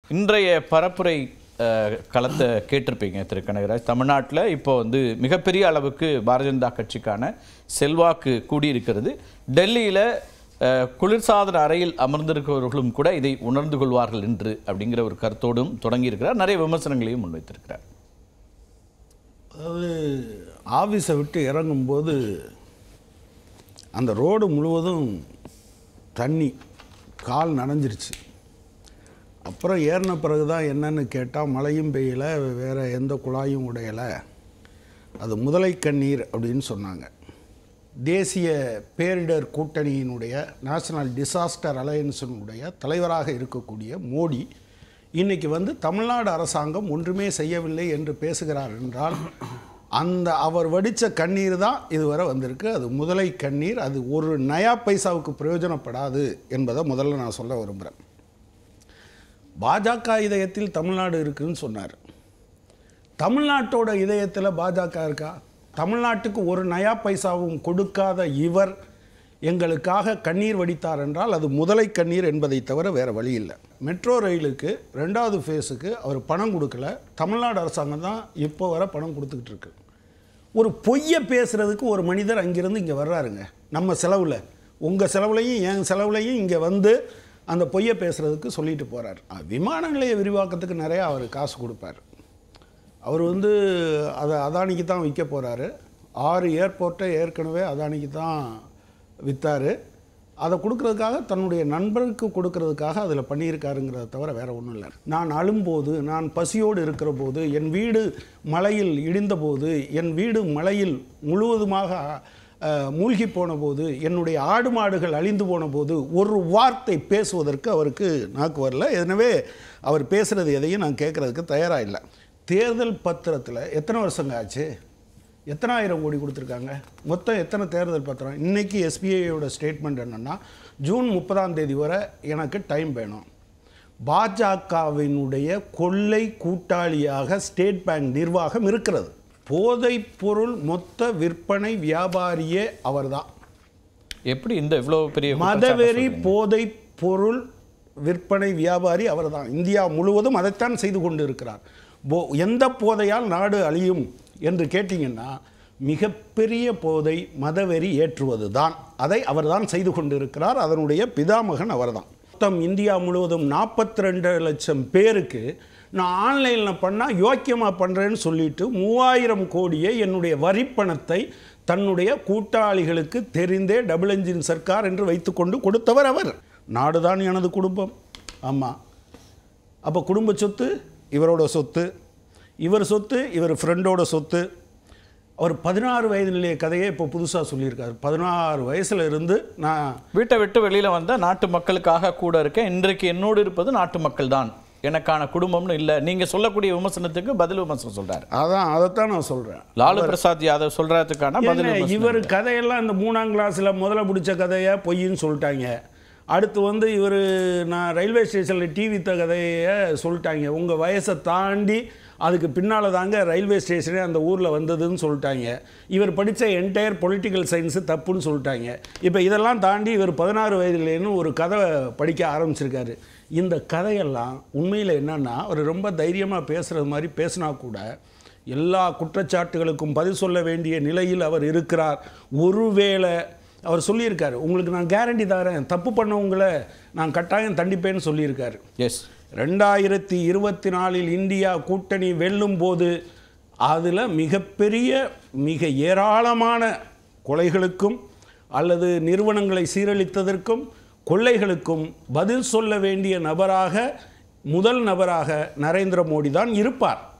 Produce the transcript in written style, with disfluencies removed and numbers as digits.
இன்றைய பரப்புரை களத்தை கேட்டிருப்பீங்க திரு கனகராஜ். தமிழ்நாட்டில் இப்போ மிகப்பெரிய அளவுக்கு பாரதிய ஜனதா கட்சிக்கான செல்வாக்கு கூடியிருக்கிறது. டெல்லியில் குளிர்சாதன அறையில் அமர்ந்திருக்கிறவர்களும் கூட இதை உணர்ந்து கொள்வார்கள் என்று அப்படிங்கிற ஒரு கருத்தோடும் தொடங்கியிருக்கிறார். நிறைய விமர்சனங்களையும் முன்வைத்திருக்கிறார். அதாவது ஆஃபீஸை விட்டு இறங்கும்போது அந்த ரோடு முழுவதும் தண்ணி, கால் நனைஞ்சிருச்சு. அப்புறம் ஏறின பிறகு தான் என்னன்னு கேட்டால் மழையும் பெய்யலை, வேறு எந்த குழாயும் உடையலை, அது முதலை கண்ணீர் அப்படின்னு சொன்னாங்க. தேசிய பேரிடர் கூட்டணியினுடைய நேஷனல் டிசாஸ்டர் அலையன்ஸினுடைய தலைவராக இருக்கக்கூடிய மோடி இன்றைக்கி தமிழ்நாடு அரசாங்கம் ஒன்றுமே செய்யவில்லை என்று பேசுகிறார் என்றால் அந்த அவர் வடித்த கண்ணீர் தான் இதுவரை வந்திருக்கு. அது முதலை கண்ணீர். அது ஒரு நயா பைசாவுக்கு பிரயோஜனப்படாது என்பதை முதல்ல நான் சொல்ல விரும்புகிறேன். பாஜக இதயத்தில் தமிழ்நாடு இருக்குதுன்னு சொன்னார். தமிழ்நாட்டோட இதயத்தில் பாஜக இருக்கா? தமிழ்நாட்டுக்கு ஒரு நயா பைசாவும் கொடுக்காத இவர் எங்களுக்காக கண்ணீர் வடித்தார் என்றால் அது முதலை கண்ணீர் என்பதை தவிர வேறு வழி இல்லை. மெட்ரோ ரயிலுக்கு 2வது ஃபேஸுக்கு அவர் பணம் கொடுக்கல. தமிழ்நாடு அரசாங்கம் தான் இப்போ வர பணம் கொடுத்துக்கிட்டு இருக்கு. ஒரு பொய்யை பேசுகிறதுக்கு ஒரு மனிதர் அங்கிருந்து இங்கே வர்றாருங்க. நம்ம செலவில், உங்கள் செலவுலையும் என் செலவுலையும் இங்கே அந்த பொய்யை பேசுகிறதுக்கு சொல்லிட்டு போகிறார். விமான நிலைய விரிவாக்கத்துக்கு நிறையா அவர் காசு கொடுப்பார். அவர் அதை அதானிக்கு தான் விற்க போகிறாரு. 6 ஏர்போர்ட்டை ஏற்கனவே அதானிக்கு தான் விற்றார். அதை கொடுக்கறதுக்காக, தன்னுடைய நண்பருக்கு கொடுக்கறதுக்காக அதில் பண்ணியிருக்காருங்கிறத தவிர வேறு ஒன்றும் இல்லை. நான் அழும்போது, நான் பசியோடு இருக்கிற போது, என் வீடு மழையில் இடிந்தபோது, என் வீடு மழையில் முழுவதுமாக மூழ்கி போன போது, என்னுடைய ஆடு மாடுகள் அழிந்து போன போது ஒரு வார்த்தை பேசுவதற்கு அவருக்கு நாக்கு வரல. எனவே அவர் பேசுகிறது எதையும் நான் கேட்குறதுக்கு தயாராக இல்லை. தேர்தல் பத்திரத்தில் எத்தனை வருஷங்க ஆச்சு? எத்தனை ஆயிரம் கோடி கொடுத்துருக்காங்க? மொத்தம் எத்தனை தேர்தல் பத்திரம்? இன்றைக்கி எஸ்பிஐயோட ஸ்டேட்மெண்ட் என்னென்னா, ஜூன் 30ஆம் தேதி வரை எனக்கு டைம் வேணும். பாஜகவினுடைய கொள்ளை கூட்டாளியாக ஸ்டேட் பேங்க் நிர்வாகம் இருக்கிறது. போதைப் பொருள் மொத்த விற்பனை வியாபாரியே அவர்தான். எப்படி இவ்வளோ பெரிய மதவெறி போதைப் பொருள் விற்பனை வியாபாரி அவர்தான். இந்தியா முழுவதும் அதைத்தான் செய்து கொண்டு இருக்கிறார். எந்த போதையால் நாடு அழியும் என்று கேட்டிங்கன்னா, மிகப்பெரிய போதை மதவெறி ஏற்றுவது தான். அதை அவர்தான் செய்து கொண்டு இருக்கிறார். அதனுடைய பிதாமகன் அவர்தான். மொத்தம் இந்தியா முழுவதும் 42 லட்சம் பேருக்கு நான் ஆன்லைனில் பண்ணால் யோக்கியமாக பண்ணுறேன்னு சொல்லிட்டு 3000 கோடியை என்னுடைய வரிப்பணத்தை தன்னுடைய கூட்டாளிகளுக்கு தெரிந்தே டபுள் என்ஜின் சர்க்கார் என்று வைத்துக்கொண்டு கொடுத்தவர் அவர். நாடுதான் எனது குடும்பம். ஆமாம். அப்போ குடும்ப சொத்து இவரோட சொத்து, இவர் சொத்து இவர் ஃப்ரெண்டோட சொத்து. அவர் 16 வயது நிலைய கதையை இப்போ புதுசாக சொல்லியிருக்காரு. 16 வயசில் இருந்து நான் வீட்டை விட்டு வெளியில் வந்த நாட்டு மக்களுக்காக கூட இருக்கேன். இன்றைக்கு என்னோடு இருப்பது நாட்டு மக்கள் தான், எனக்கான குடும்பம்னு இல்லை. நீங்கள் சொல்லக்கூடிய விமர்சனத்துக்கு பதில் விமர்சனம் சொல்கிறார். அதைத்தான் நான் சொல்கிறேன். லாலு பிரசாத் யாதவ் சொல்கிறதுக்கான பதில். இவர் கதையெல்லாம் இந்த 3ஆம் கிளாஸில் முதல்ல பிடிச்ச கதையை பொய்ன்னு சொல்லிட்டாங்க. அடுத்து இவர் நான் ரயில்வே ஸ்டேஷனில் டீ வித்த கதையை சொல்லிட்டாங்க. உங்கள் வயசை தாண்டி அதுக்கு பின்னால் தாங்க ரயில்வே ஸ்டேஷனே அந்த ஊரில் வந்ததுன்னு சொல்லிட்டாங்க. இவர் படித்த என்டையர் பொலிட்டிக்கல் சயின்ஸு தப்புன்னு சொல்லிட்டாங்க. இப்போ இதெல்லாம் தாண்டி இவர் 16 வயதுலேன்னு ஒரு கதை படிக்க ஆரம்பிச்சிருக்காரு. இந்த கதையெல்லாம் உண்மையில் என்னென்னா, அவர் ரொம்ப தைரியமாக பேசுகிறது மாதிரி பேசினா கூட எல்லா குற்றச்சாட்டுகளுக்கும் பதில் சொல்ல வேண்டிய நிலையில் அவர் இருக்கிறார். ஒருவேளை அவர் சொல்லியிருக்காரு, உங்களுக்கு நான் கேரண்டி தரேன், தப்பு பண்ணவங்களை நான் கட்டாயம் தண்டிப்பேன்னு சொல்லியிருக்காரு. எஸ், 2024 இந்தியா கூட்டணி வெல்லும் போது அதில் மிக ஏராளமான கொலைகளுக்கும் அல்லது நிறுவனங்களை சீரழித்ததற்கும் கொள்ளைகளுக்கும் பதில் சொல்ல வேண்டிய முதல் நபராக நரேந்திர மோடி தான் இருப்பார்.